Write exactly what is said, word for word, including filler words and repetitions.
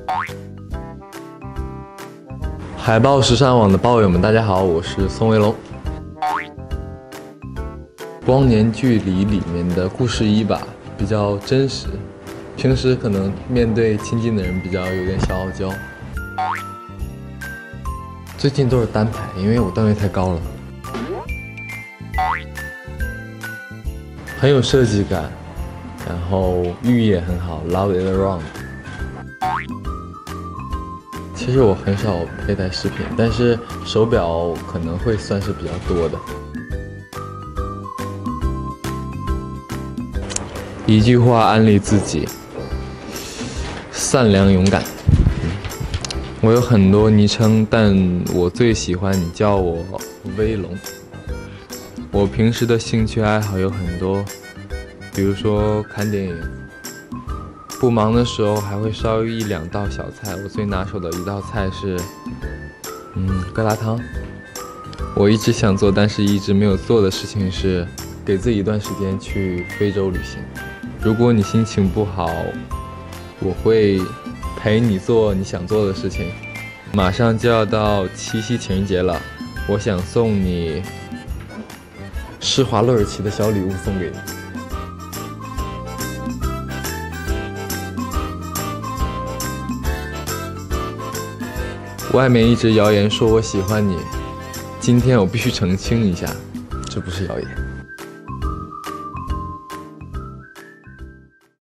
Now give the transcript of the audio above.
海豹时尚网的豹友们，大家好，我是宋威龙。光年距离里面的故事一吧，比较真实，平时可能面对亲近的人比较有点小傲娇。最近都是单排，因为我段位太高了，很有设计感，然后寓意也很好 ，Love it around。其实我很少佩戴饰品，但是手表可能会算是比较多的。一句话安利自己：善良勇敢。我有很多昵称，但我最喜欢你叫我威龙。我平时的兴趣爱好有很多，比如说看电影。不忙的时候还会烧一两道小菜，我最拿手的一道菜是，嗯，疙瘩汤。我一直想做，但是一直没有做的事情是，给自己一段时间去非洲旅行。如果你心情不好，我会陪你做你想做的事情。马上就要到七夕情人节了，我想送你施华洛世奇的小礼物送给你。外面一直谣言说我喜欢你，今天我必须澄清一下，这不是谣言。